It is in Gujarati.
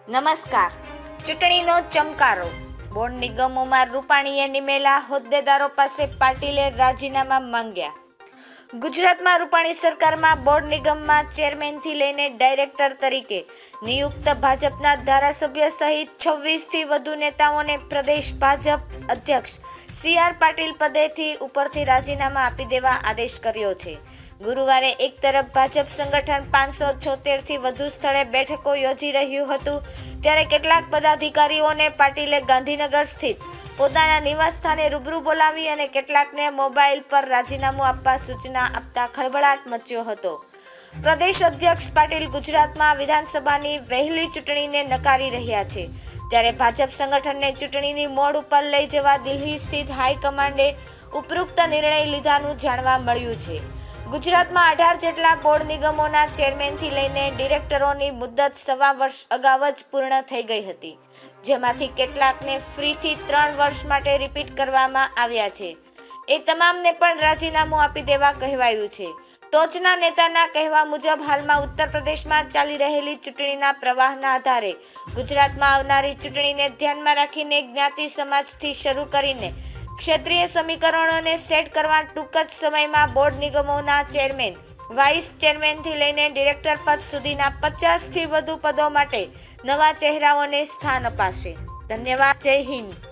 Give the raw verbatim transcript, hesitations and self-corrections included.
નમસ્કાર. ચૂંટણીનો ચમકારો. બોર્ડ નિગમોમાં રૂપાણીએ નિમેલા હોદ્દેદારો પાસે પાટીલે રાજીનામા માંગ્યા. ગુજરાતમાં રૂપાણી સરકારમાં બોર્ડ નિગમમાં ચેરમેનથી લઈને ડાયરેક્ટર તરીકે નિયુક્ત ભાજપના ધારાસભ્ય સહિત છવ્વીસ થી વધુ નેતાઓને પ્રદેશ ભાજપ અધ્યક્ષ સી આર પાટીલ પદેથી ઉપરથી રાજીનામા આપી દેવા આદેશ કર્યો છે. ગુરુવારે એક તરફ ભાજપ સંગઠન પાંચસો છોતેર થી વધુ સ્થળે બેઠકો યોજી રહ્યું હતું, ત્યારે કેટલાક પદાધિકારીઓને પાટીલે ગાંધીનગર સ્થિત પોતાના નિવાસ સ્થાને રૂબરૂ બોલાવી અને કેટલાકને મોબાઈલ પર રાજીનામું આપવા સૂચના આપતા ખળભળાટ મચ્યો હતો. પ્રદેશ અધ્યક્ષ પાટીલ ગુજરાતમાં વિધાનસભાની વહેલી ચૂંટણીને નકારી રહ્યા છે, ત્યારે ભાજપ સંગઠનને ચૂંટણીની મોડ ઉપર લઈ જવા દિલ્હી સ્થિત હાઈકમાન્ડે ઉપરોક્ત નિર્ણય લીધાનું જાણવા મળ્યું છે. ગુજરાતમાં અઢાર જેટલા બોર્ડ નિગમોના ચેરમેનથી લઈને ડિરેક્ટરોની મુદ્દત સવા વર્ષ અગાઉ જ પૂર્ણ થઈ ગઈ હતી, જેમાંથી કેટલાકને ફ્રીથી ત્રણ વર્ષ માટે રિપીટ કરવામાં આવ્યા છે. એ તમામને પણ રાજીનામું આપી દેવા કહેવાયું છે. ટોચના નેતાના કહેવા મુજબ હાલમાં ઉત્તર પ્રદેશમાં ચાલી રહેલી ચૂંટણીના પ્રવાહના આધારે ગુજરાતમાં આવનારી ચૂંટણીને ધ્યાનમાં રાખીને જ્ઞાતિ સમાજથી શરૂ કરીને ક્ષેત્રીય સમીકરણોને સેટ કરવા ટૂંક જ સમયમાં બોર્ડ નિગમોના ચેરમેન, વાઇસ ચેરમેનથી લઈને ડિરેક્ટર પદ સુધીના પચાસ થી વધુ પદો માટે નવા ચહેરાઓને સ્થાન અપાશે. ધન્યવાદ. જય હિન્દ.